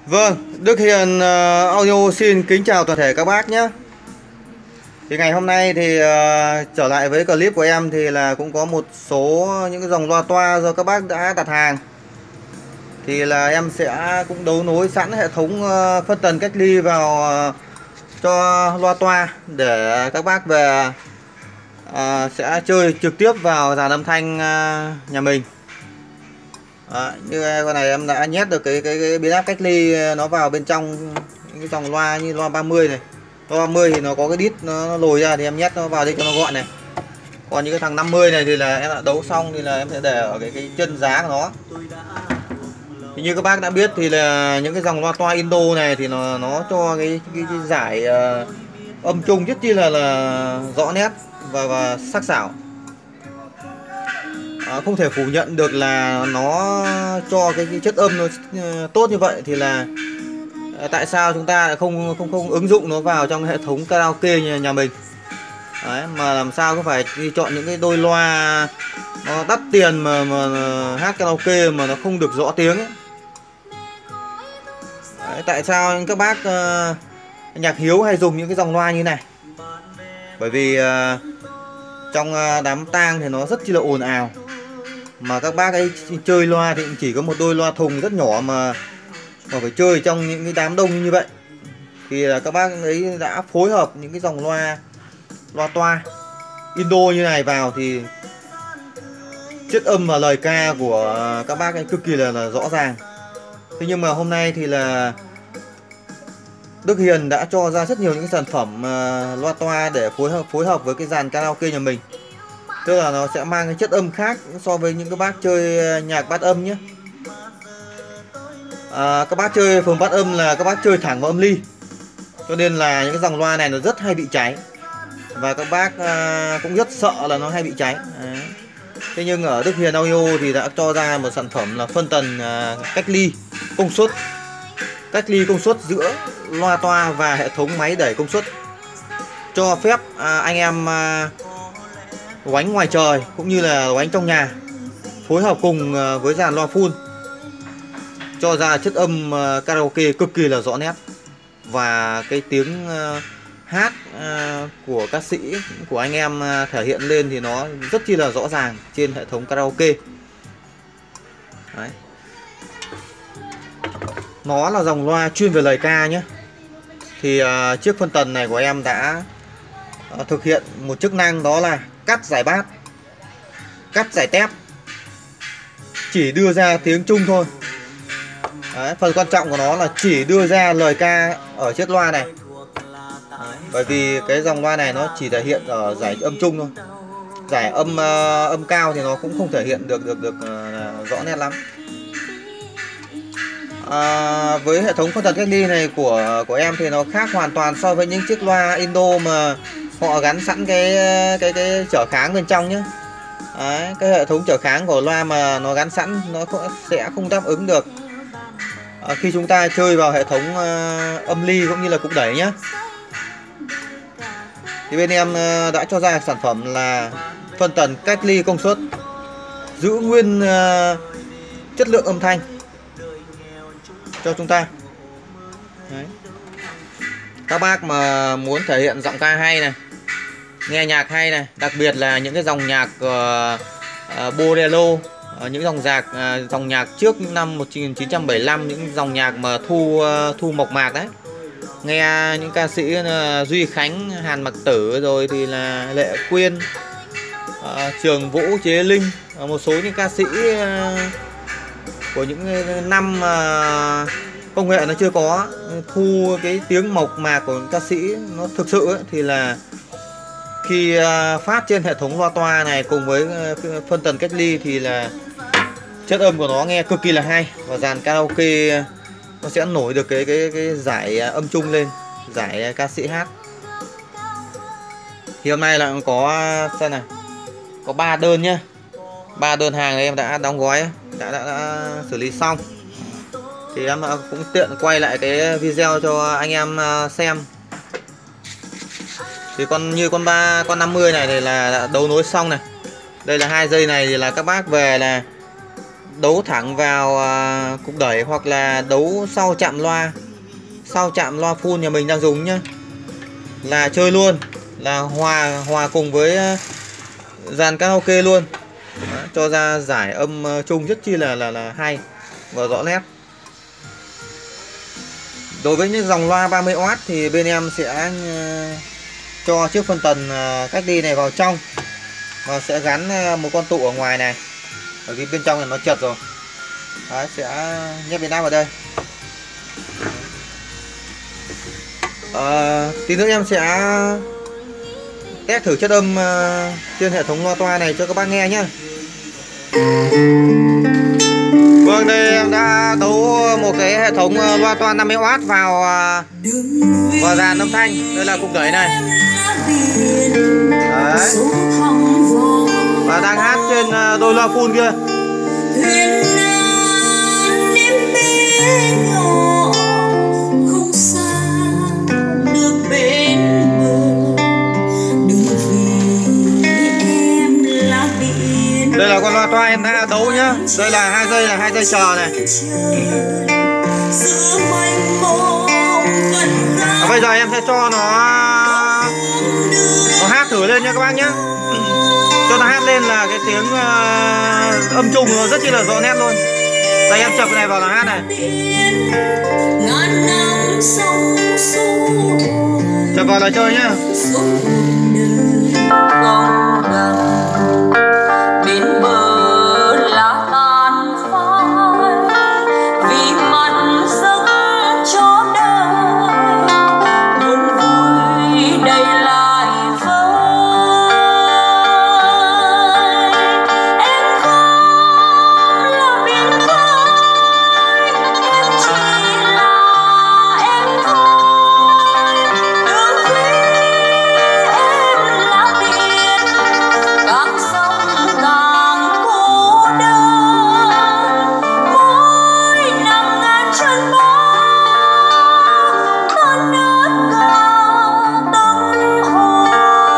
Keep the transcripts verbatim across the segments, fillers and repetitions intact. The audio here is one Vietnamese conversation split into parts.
Vâng, Đức Hiền uh, Audio xin kính chào toàn thể các bác nhé. Thì ngày hôm nay thì uh, trở lại với clip của em thì là cũng có một số những cái dòng loa toa do các bác đã đặt hàng. Thì là em sẽ cũng đấu nối sẵn hệ thống uh, phân tần cách ly vào uh, cho loa toa để các bác về uh, sẽ chơi trực tiếp vào dàn âm thanh uh, nhà mình. Đó, như con này em đã nhét được cái cái, cái biến áp cách ly nó vào bên trong những cái dòng loa như loa ba mươi này. Loa ba mươi thì nó có cái đít nó, nó lồi ra thì em nhét nó vào đây cho nó gọn này. Còn những cái thằng năm mươi này thì là em đã đấu xong thì là em sẽ để ở cái cái chân giá của nó. Thì như các bác đã biết thì là những cái dòng loa toa Indo này thì nó nó cho cái cái, cái giải uh, âm trung rất chi là là rõ nét và và sắc sảo. À, không thể phủ nhận được là nó cho cái, cái chất âm nó uh, tốt như vậy thì là uh, tại sao chúng ta lại không không không ứng dụng nó vào trong hệ thống karaoke nhà, nhà mình. Đấy, mà làm sao có phải đi chọn những cái đôi loa nó đắt tiền mà, mà, mà hát karaoke mà nó không được rõ tiếng ấy. Đấy, tại sao các bác uh, nhạc hiếu hay dùng những cái dòng loa như này? Bởi vì uh, trong uh, đám tang thì nó rất chi là ồn ào, mà các bác ấy chơi loa thì chỉ có một đôi loa thùng rất nhỏ mà mà phải chơi trong những cái đám đông như vậy thì là các bác ấy đã phối hợp những cái dòng loa loa toa Indo như này vào thì chất âm và lời ca của các bác ấy cực kỳ là, là rõ ràng. Thế nhưng mà hôm nay thì là Đức Hiền đã cho ra rất nhiều những cái sản phẩm uh, loa toa để phối hợp phối hợp với cái dàn karaoke nhà mình. Tức là nó sẽ mang cái chất âm khác so với những các bác chơi nhạc bát âm nhé. À, các bác chơi phường bát âm là các bác chơi thẳng vào âm ly, cho nên là những cái dòng loa này nó rất hay bị cháy và các bác à, cũng rất sợ là nó hay bị cháy. Đấy. Thế nhưng ở Đức Hiền Audio thì đã cho ra một sản phẩm là phân tần à, cách ly công suất, cách ly công suất giữa loa toa và hệ thống máy đẩy công suất, cho phép à, anh em à, oánh ngoài trời cũng như là oánh trong nhà phối hợp cùng với dàn loa full, cho ra chất âm karaoke cực kỳ là rõ nét và cái tiếng hát của ca sĩ của anh em thể hiện lên thì nó rất chi là rõ ràng trên hệ thống karaoke. Đấy. Nó là dòng loa chuyên về lời ca nhé. Thì uh, chiếc phân tần này của em đã uh, thực hiện một chức năng đó là cắt giải bát, cắt giải tép, chỉ đưa ra tiếng trung thôi. Đấy, phần quan trọng của nó là chỉ đưa ra lời ca ở chiếc loa này. Đấy, bởi vì cái dòng loa này nó chỉ thể hiện ở giải âm trung thôi, giải âm uh, âm cao thì nó cũng không thể hiện được được được uh, rõ nét lắm. À, với hệ thống phân tần cách ly này của của em thì nó khác hoàn toàn so với những chiếc loa Indo mà họ gắn sẵn cái cái cái trở kháng bên trong nhé. Đấy, cái hệ thống trở kháng của loa mà nó gắn sẵn nó sẽ không đáp ứng được à, khi chúng ta chơi vào hệ thống uh, âm ly cũng như là cục đẩy nhé. Thì bên em uh, đã cho ra sản phẩm là phân tần cách ly công suất, giữ nguyên uh, chất lượng âm thanh cho chúng ta. Đấy. Các bác mà muốn thể hiện giọng ca hay này, nghe nhạc hay này, đặc biệt là những cái dòng nhạc uh, uh, bolero, uh, những dòng nhạc uh, dòng nhạc trước những năm một nghìn chín trăm bảy mươi lăm, những dòng nhạc mà thu uh, thu mộc mạc đấy, nghe những ca sĩ uh, Duy Khánh, Hàn Mặc Tử, rồi thì là Lệ Quyên, uh, Trường Vũ, Chế Linh, uh, một số những ca sĩ uh, của những năm uh, công nghệ nó chưa có, thu cái tiếng mộc mạc của ca sĩ nó thực sự ấy, thì là khi uh, phát trên hệ thống loa toa này cùng với uh, phân tần cách ly thì là chất âm của nó nghe cực kỳ là hay và dàn karaoke nó sẽ nổi được cái cái cái giải âm trung lên, giải ca sĩ hát. Thì hôm nay là có xem này, có ba đơn nhá, ba đơn hàng này em đã đóng gói, đã, đã, đã xử lý xong. Thì em cũng tiện quay lại cái video cho anh em xem. Thì con như con ba con năm mươi này thì là đấu nối xong này. Đây là hai dây này thì là các bác về là đấu thẳng vào uh, cục đẩy hoặc là đấu sau chạm loa, sau chạm loa full nhà mình đang dùng nhá, là chơi luôn, là hòa hòa cùng với uh, dàn karaoke luôn. Đó, cho ra giải âm uh, chung rất chi là là là hay và rõ nét. Đối với những dòng loa ba mươi oát thì bên em sẽ uh, cho chiếc phân tần uh, cách ly này vào trong và sẽ gắn uh, một con tụ ở ngoài này, bởi vì bên trong này nó chật rồi. Đấy, sẽ nhét bên áp vào đây. À, tí nữa em sẽ test thử chất âm uh, trên hệ thống loa toa này cho các bác nghe nhé. Vâng, đây em đã đấu một cái hệ thống uh, loa toa năm mươi oát vào uh, vào dàn âm thanh. Đây là cục đẩy này. Đấy. Và đang hát trên uh, đôi loa full kia. Đây là con loa toa em đã đấu nhá. Đây là hai dây, là hai dây chờ này. À, bây giờ em sẽ cho nó nó hát thử lên nha các bác nhé. Cho nó hát lên là cái tiếng uh, âm trung nó rất chi là rõ nét luôn. Đây em chập cái này vào là hát này. Chập vào là chơi nhá. Bên bờ lá tàn phai vì mặn giấc cho đời, buồn vui đầy lại vơi. Em không là biển khơi, em chỉ là em thôi. Đường khi em là biển, càng sông càng cô đơn. Mỗi năm ngàn chân bóng non nớt cả tâm hồn.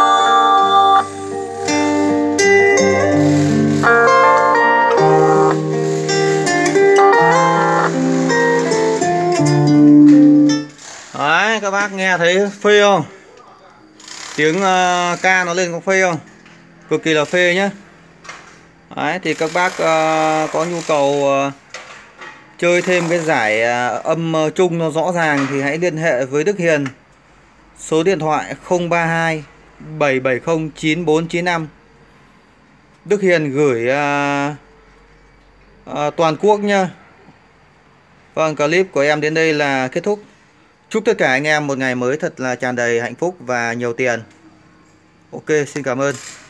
Đấy, các bác nghe thấy phê không? Tiếng uh, ca nó lên có phê không? Cực kỳ là phê nhé. Đấy, thì các bác uh, có nhu cầu uh, chơi thêm cái giải uh, âm uh, chung nó rõ ràng thì hãy liên hệ với Đức Hiền. Số điện thoại không ba hai bảy bảy không chín bốn chín năm. Đức Hiền gửi uh, uh, toàn quốc nha. Vâng, clip của em đến đây là kết thúc. Chúc tất cả anh em một ngày mới thật là tràn đầy hạnh phúc và nhiều tiền. Ok, xin cảm ơn.